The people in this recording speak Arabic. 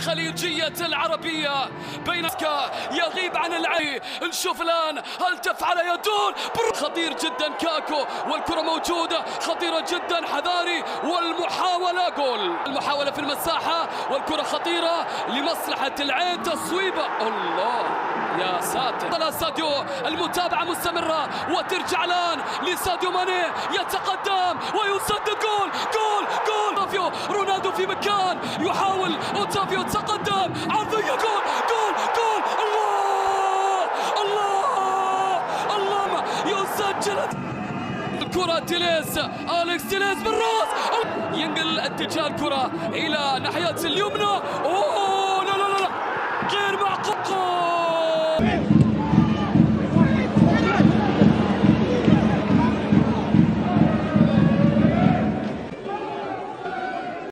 الخليجية العربية بين يغيب عن العين. نشوف الآن هل تفعل يدون خطير جدا كاكو، والكرة موجودة خطيرة جدا، حذاري، والمحاولة جول. المحاولة في المساحة والكرة خطيرة لمصلحة العين، تصويبة الله يا ساتر. طلع ساديو، المتابعة مستمرة وترجع الآن لساديو ماني، يتقدم ويسدد جول جول جول. أوتافيو رونالدو في مكان يحاول، أوتافيو تقدم عرضية جول جول جول. الله الله الله يسجل الكرة. تيليز، أليكس تيليز بالراس، ينقل اتجاه الكرة إلى ناحية اليمنى. أوه لا لا لا غير